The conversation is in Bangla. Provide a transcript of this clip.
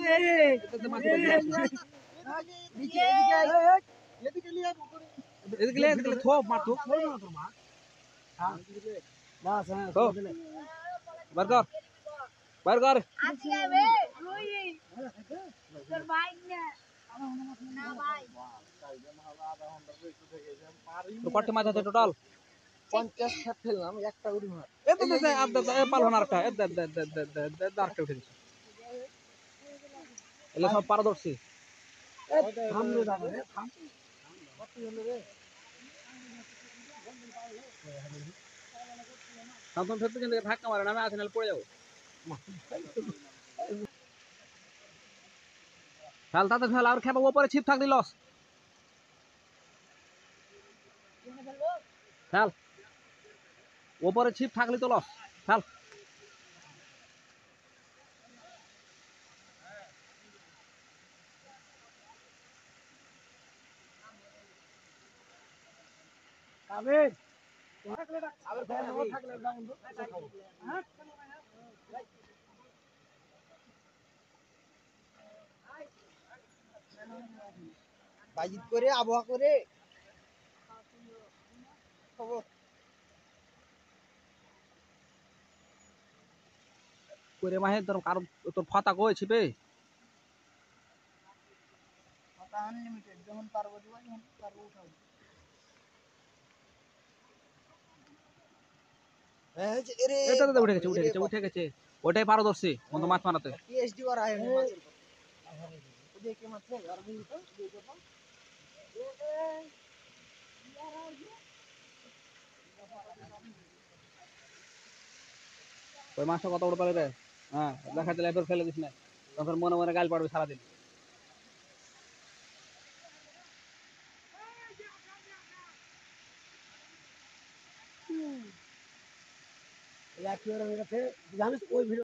बर्गर কত মাছ আছে টোটাল 50 খাপ ফেললাম একটা উড়ি মাছ পালন আরেকটা আরেকটা উঠে গেছে এগুলো সব পারদর্শী থাম রে দাদা রে থাম সাবধান ফেলতে কিন্তু ধাক্কা মারে না আমি আসলে পড়ে যাবো ফেল তাতে ফেল আর খেপা ওপরে ছিপ থাকলি লস ফেল ওপরে ছিপ থাকলি তো লস ফেল আবেদ আবার থাকলে যাবেন তো হ্যাঁ বাজিত করে আবহাওয়া করে করে মাহে তোর কারণ তোর ফাতা কই ছিপে আনলিমিটেড যখন পারবো দিবা যখন পারবো উঠাবো হ্যাঁ রে এটা তো উঠে গেছে ওটাই পারদর্শী বন্ধু মাছ মারাতে পিএইচডি করা হয় মাছের দেখে মাছ আর বুঝি তো দেখো তো ওই মাছটা কত বড় পারে রে হ্যাঁ দেখাতে এবার ফেলে দিস না তখন মনে মনে গাল পাড়বে সারাদিন এক হয়ে গেছে জানিস ওই